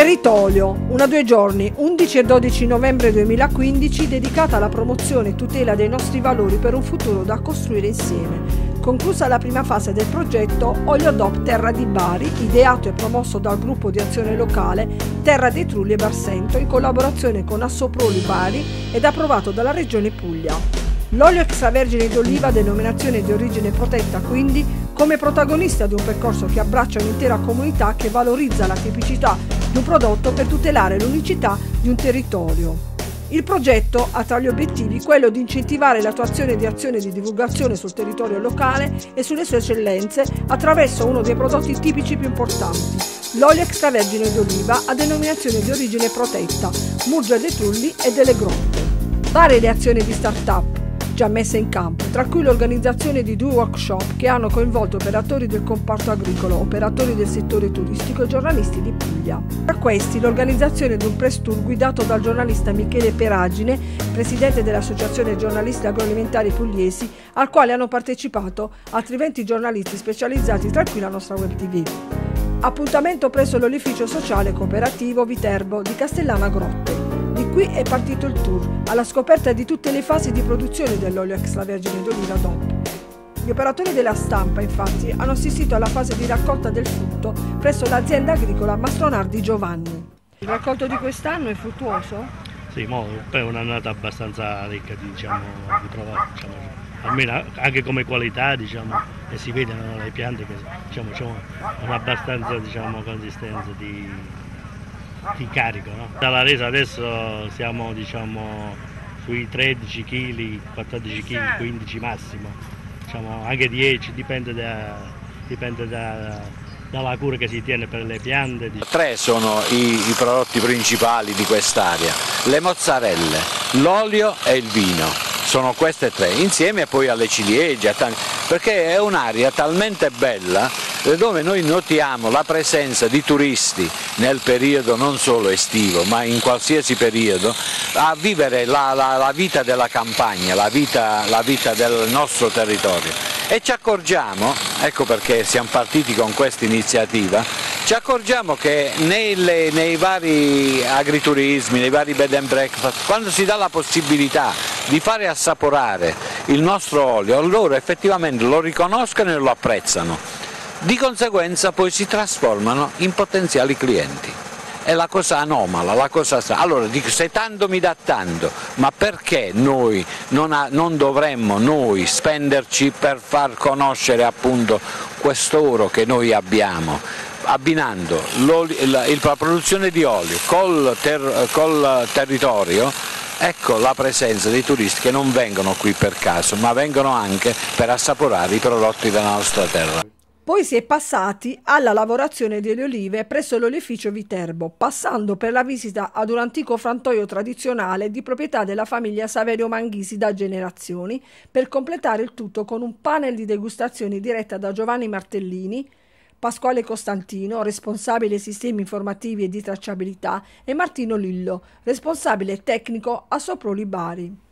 Territorio, una 2 giorni, 11 e 12 novembre 2015, dedicata alla promozione e tutela dei nostri valori per un futuro da costruire insieme. Conclusa la prima fase del progetto Olio DOP Terra di Bari, ideato e promosso dal gruppo di azione locale Terra dei Trulli e Barsento in collaborazione con Assoproli Bari ed approvato dalla Regione Puglia. L'olio extravergine d'oliva, denominazione di origine protetta, quindi, come protagonista di un percorso che abbraccia un'intera comunità che valorizza la tipicità di un prodotto per tutelare l'unicità di un territorio. Il progetto ha tra gli obiettivi quello di incentivare l'attuazione di azioni di divulgazione sul territorio locale e sulle sue eccellenze attraverso uno dei prodotti tipici più importanti, l'olio extravergine d'oliva a denominazione di origine protetta, Murgia dei Trulli e delle Grotte. Varie le azioni di start-up già messe in campo, tra cui l'organizzazione di 2 workshop che hanno coinvolto operatori del comparto agricolo, operatori del settore turistico e giornalisti di Puglia. Tra questi l'organizzazione di un press tour guidato dal giornalista Michele Peragine, presidente dell'Associazione Giornalisti Agroalimentari Pugliesi, al quale hanno partecipato altri 20 giornalisti specializzati, tra cui la nostra web tv. Appuntamento presso l'Olificio Sociale Cooperativo Viterbo di Castellana Grotte. Di qui è partito il tour, alla scoperta di tutte le fasi di produzione dell'olio extravergine d'oliva DOP. Gli operatori della stampa, infatti, hanno assistito alla fase di raccolta del frutto presso l'azienda agricola Mastronardi Giovanni. Il raccolto di quest'anno è fruttuoso? Sì, è un'annata abbastanza ricca di prova, almeno anche come qualità, e si vedono le piante che hanno abbastanza consistenza di carico, no? Dalla resa adesso siamo sui 13 kg, 14 kg, 15 massimo, anche 10, dipende dalla cura che si tiene per le piante. 3 sono i prodotti principali di quest'area: le mozzarelle, l'olio e il vino. Sono queste 3, insieme poi alle ciliegie, perché è un'area talmente bella dove noi notiamo la presenza di turisti nel periodo non solo estivo, ma in qualsiasi periodo, a vivere la vita della campagna, la vita del nostro territorio. E ci accorgiamo, ecco perché siamo partiti con questa iniziativa, ci accorgiamo che nei vari agriturismi, nei vari bed and breakfast, quando si dà la possibilità di fare assaporare il nostro olio, loro effettivamente lo riconoscono e lo apprezzano. Di conseguenza poi si trasformano in potenziali clienti. È la cosa anomala, la cosa strana. Allora dico, se tanto mi dà tanto, ma perché noi non dovremmo noi spenderci per far conoscere appunto quest'oro che noi abbiamo, abbinando la produzione di olio col territorio? Ecco la presenza dei turisti che non vengono qui per caso, ma vengono anche per assaporare i prodotti della nostra terra. Poi si è passati alla lavorazione delle olive presso l'Olificio Viterbo, passando per la visita ad un antico frantoio tradizionale di proprietà della famiglia Saverio Manghisi da generazioni, per completare il tutto con un panel di degustazioni diretta da Giovanni Martellini, Pasquale Costantino, responsabile sistemi informativi e di tracciabilità, e Martino Lillo, responsabile tecnico a Assoproli Bari.